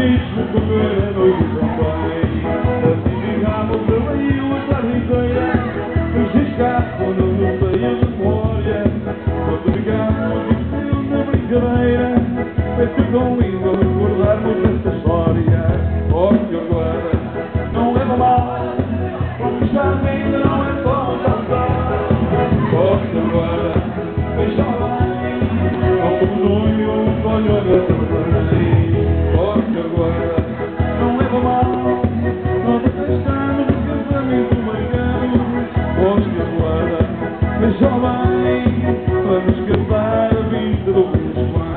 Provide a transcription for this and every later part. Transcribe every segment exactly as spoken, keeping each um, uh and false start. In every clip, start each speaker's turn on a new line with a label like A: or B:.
A: mesmo comer a noite também. Assim ficámos ali a tarde inteira, nos escapam, não nos sei a memória. Quando ficámos em na brincadeira, foi tão lindo recordarmos esta história. Oh, senhor guarda, não leva mal, vamos já ainda não é bom dançar. Oh, senhor guarda, veja bem, não somos noios, olha a nossa verdade. Oh, senhor guarda, não leva mal, nós estamos no casamento marcado. Oh, senhor guarda, veja bem, vamos casar a vida do mês que vem.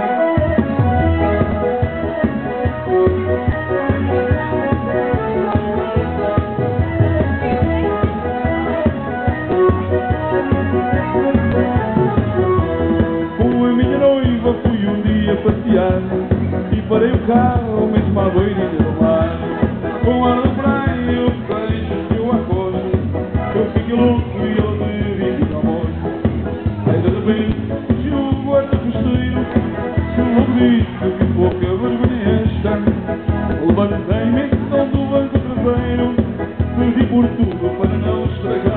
A: Com a minha noiva fui um dia passear e parei o carro mesmo à beirinha do mar. Com ar da praia eu peixe que eu acosto, eu fiquei louco e eu dirigi ao moço. Aí de repente surgiu o guarda costeiro, que logo disse que pouca vergonha é esta. Levantei-me então do banco traseiro, pedi por tudo para não estragar